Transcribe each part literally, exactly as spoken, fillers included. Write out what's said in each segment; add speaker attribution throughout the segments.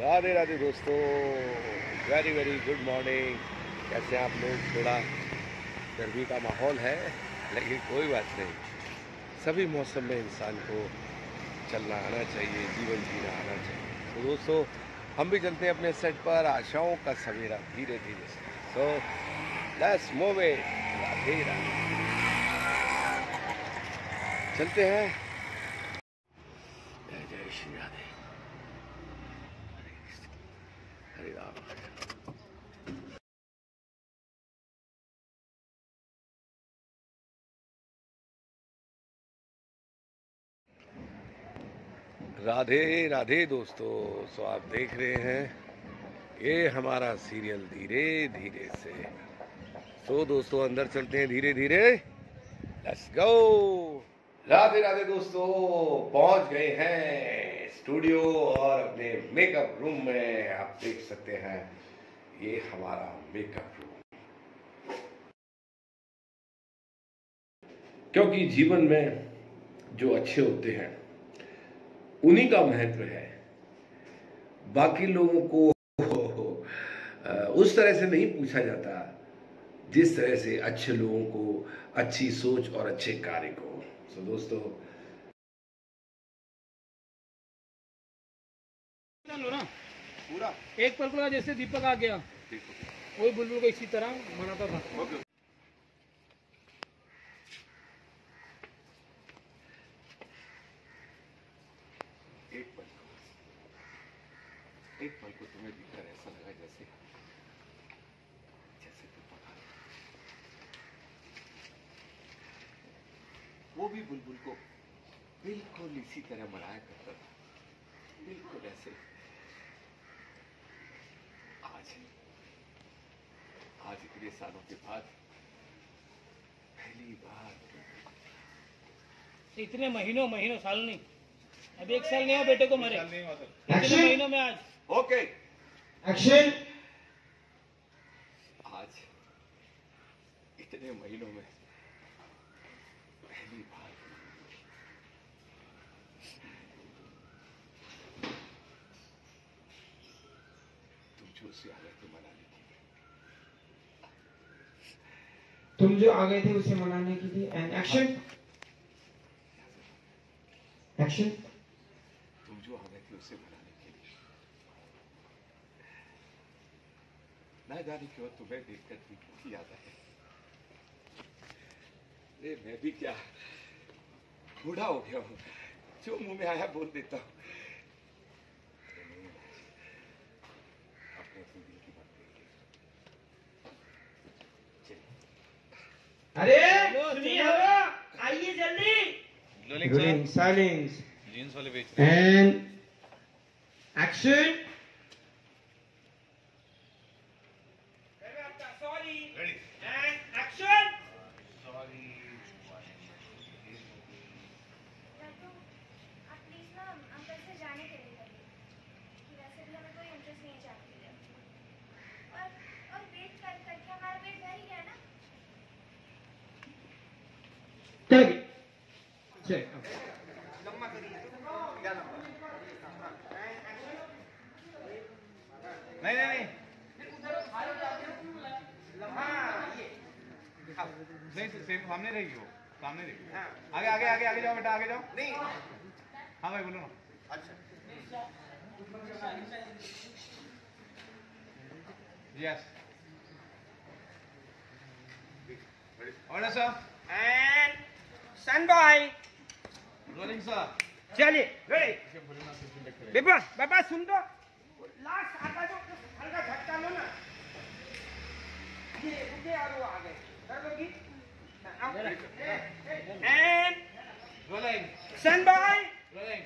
Speaker 1: राधे राधे दोस्तों, very very good morning. कैसे आप लोग? थोड़ा गर्मी का माहौल है लेकिन कोई बात नहीं, सभी मौसम में इंसान को चलना आना चाहिए, जीवन जीना आना चाहिए। तो दोस्तों हम भी चलते हैं अपने सेट पर, आशाओं का सवेरा धीरे धीरे से। So let's move it. Radhe Radhe, चलते हैं। जय जय श्री राधे, हरे राम। राधे राधे दोस्तों, सो आप देख रहे हैं ये हमारा सीरियल धीरे धीरे से। सो दोस्तों अंदर चलते हैं धीरे धीरे, लेट्स गो। राधे राधे दोस्तों, पहुंच गए हैं स्टूडियो और अपने मेकअप रूम में। आप देख सकते हैं ये हमारा मेकअप रूम, क्योंकि जीवन में जो अच्छे होते हैं उन्हीं का महत्व है। बाकी लोगों को उस तरह से नहीं पूछा जाता जिस तरह से अच्छे लोगों को अच्छी सोच और अच्छे कार्य को। सो दोस्तों
Speaker 2: ना पूरा एक पल जैसे दीपक आ गया वही बुलबुल को इसी तरह मनाता था।
Speaker 1: एक पल को एक पल को तुम्हें दिखकर ऐसा लगा जैसे जैसे तुम पका वो भी बुलबुल को बिल्कुल इसी तरह मनाया करता था, बिल्कुल ऐसे। आज आज इतने सालों के बाद पहली बार,
Speaker 2: इतने महीनों महीनों साल नहीं, अब एक साल नहीं हो बेटे को मरे, इतने महीनों में आज।
Speaker 1: Okay
Speaker 3: action.
Speaker 1: आज इतने महीनों में पहली बार तुम जो उसे आ गए थे मनाने के लिए,
Speaker 3: तुम जो आ गए थे उसे मनाने के लिए। And action. एक्शन।
Speaker 1: तुम जो आ गए थे उसे मनाने के लिए, ना जाने क्यों तुम्हें देखकर भी याद आया। अरे मैं भी क्या बूढ़ा हो गया हूँ, जो मुंह में आया बोल देता हूँ। अपने दिल की बात करिए।
Speaker 3: अरे
Speaker 2: सुनिए,
Speaker 3: आइए जल्दी।
Speaker 4: Rolling
Speaker 3: silence.
Speaker 4: जीन्स वाले बेच रहे हैं।
Speaker 3: And action. Sorry and action.
Speaker 4: Sorry
Speaker 5: आप प्लीज ना अंकल से जाने के लिए करिए कि वैसे भी हमें कोई इंटरेस्ट नहीं है चाय के लिए, और और वेट कर करके हमारा वेट भर ही गया ना।
Speaker 3: चलिए चलिए
Speaker 4: नहीं नहीं नहीं नहीं सेम सामने रहेगी, वो सामने रहेगी। आगे आगे आगे आगे जाओ बेटा, आगे जाओ। नहीं हाँ भाई बोलो ना। अच्छा yes order sir.
Speaker 3: And stand by.
Speaker 4: Rolling sir.
Speaker 3: चलिए रेडी। बेबा बेबा सुन दो, लास्ट आता जो हल्का झटका लो ना, ये रुके और वो आ गए कर दोगी। And
Speaker 4: rolling
Speaker 3: stand by.
Speaker 4: Rolling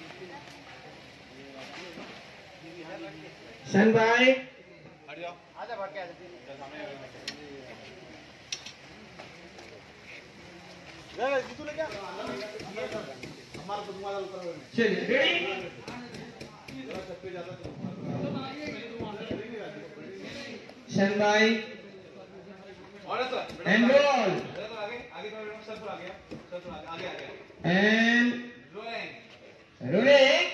Speaker 3: stand by.
Speaker 4: हट जाओ।
Speaker 3: चलिए रेडी शन बाय एंड रोल
Speaker 4: आगे आगे थोड़ा सर पर आ गया सर पर आगे आगे
Speaker 3: एंड
Speaker 4: रोलिंग
Speaker 3: रोलिंग